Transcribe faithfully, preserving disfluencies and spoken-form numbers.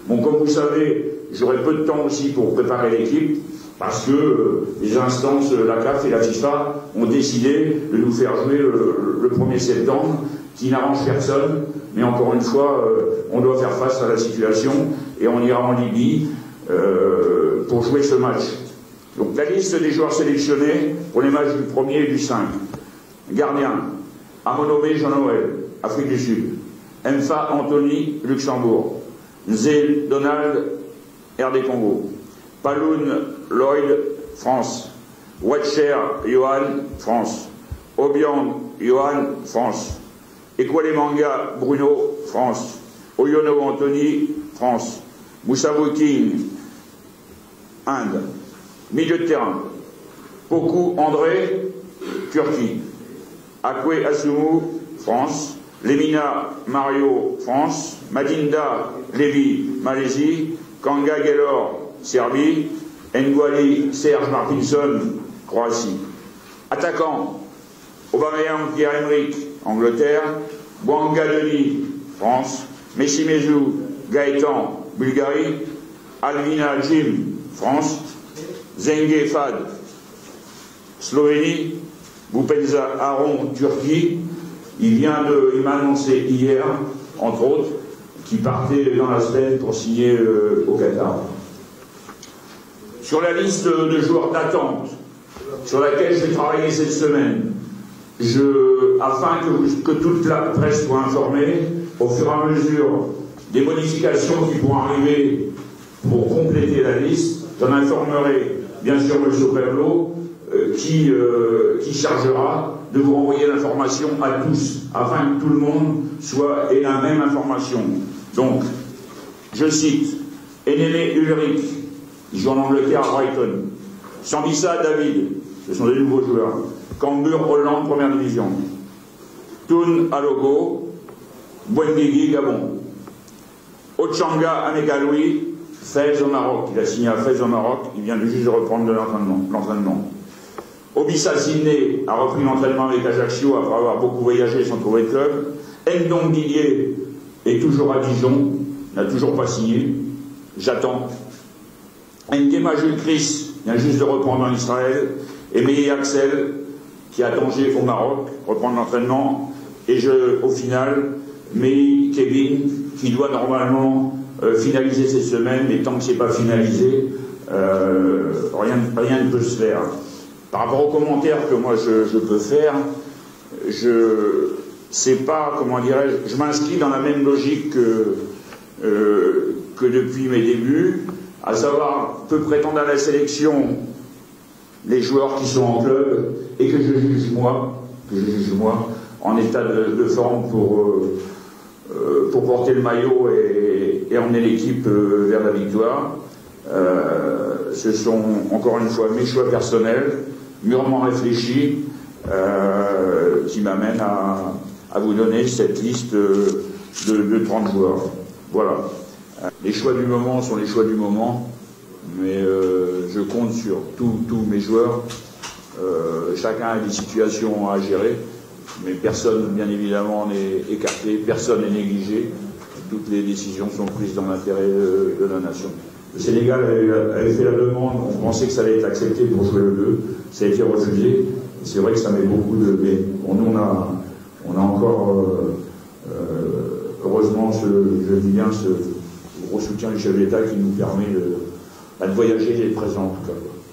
Bon, comme vous savez, j'aurai peu de temps aussi pour préparer l'équipe, parce que euh, les instances, la C A F et la FIFA, ont décidé de nous faire jouer le, le premier septembre, qui n'arrange personne, mais encore une fois, euh, on doit faire face à la situation, et on ira en Libye euh, pour jouer ce match. Donc la liste des joueurs sélectionnés pour les matchs du premier et du cinq. Gardien, Amonome Jean-Noël, Afrique du Sud. Mfa Anthony, Luxembourg. Nzé Donald, R D Congo. Paloun Lloyd, France. Watcher Johan, France. Obiang Johan, France. Ekwalemanga Bruno, France. Oyono Anthony, France. Moussavou King, Inde. Milieu de terrain. Poku André, Turquie. Akwe Asumu, France. Lemina Mario, France. Madinda Lévy, Malaisie. Kanga Gelor, Serbie. Nguali Serge Martinson, Croatie. Attaquant, Aubameyang Pierre-Emerick, Angleterre. Bouanga Denis, France. Messimezou Gaëtan, Bulgarie. Alvina Jim, France. Zengue Fad, Slovénie. Boupenza Aaron, Turquie. Il vient de, il m'a annoncé hier, entre autres, qu'il partait dans la semaine pour signer euh, au Qatar. Sur la liste de joueurs d'attente, sur laquelle je vais travailler cette semaine, je, afin que, vous, que toute la presse soit informée, au fur et à mesure des modifications qui pourront arriver pour compléter la liste, j'en informerai bien sûr M. Perlot, euh, qui, euh, qui chargera de vous renvoyer l'information à tous, afin que tout le monde soit ait la même information. Donc, je cite, Enene Ulrich, il joue en Angleterre à Brighton. Sambissa David, ce sont des nouveaux joueurs. Cambur Hollande, première division. Toun Alogo, Bouengui, Gabon. Ochanga Amegaloui, Fès au Maroc. Il a signé à Fès au Maroc, il vient de juste de reprendre de l'entraînement. Obissa Sidney a repris l'entraînement avec Ajaccio après avoir beaucoup voyagé sans trouver de club. Ndong Didier est toujours à Dijon, n'a toujours pas signé. J'attends. Ngema Jules Chris vient juste de reprendre en Israël. Et Meï Axel, qui a Tanger au Maroc, reprendre l'entraînement. Et je, au final, Meï Kevin, qui doit normalement euh, finaliser cette semaine, mais tant que ce n'est pas finalisé, euh, rien, rien ne peut se faire. Par rapport aux commentaires que moi je, je peux faire, je sais pas, comment dirais-je, je m'inscris dans la même logique que, euh, que depuis mes débuts, à savoir, peut prétendre à la sélection les joueurs qui sont en club et que je juge moi, que je juge moi, en état de, de forme pour, euh, euh, pour porter le maillot et, et emmener l'équipe euh, vers la victoire. Euh, ce sont encore une fois mes choix personnels, mûrement réfléchis, euh, qui m'amènent à, à vous donner cette liste de, de trente joueurs. Voilà. Les choix du moment sont les choix du moment, mais euh, je compte sur tous mes joueurs. Euh, chacun a des situations à gérer, mais personne, bien évidemment, n'est écarté, personne n'est négligé. Toutes les décisions sont prises dans l'intérêt de, de la nation. Le Sénégal avait, avait fait la demande, on pensait que ça allait être accepté pour jouer le deux, ça a été refusé. C'est vrai que ça met beaucoup de... Mais bon, nous, on a, on a encore, euh, euh, heureusement, ce, je dis bien, ce gros soutien du chef d'État qui nous permet de, de voyager et d'être présent en tout cas.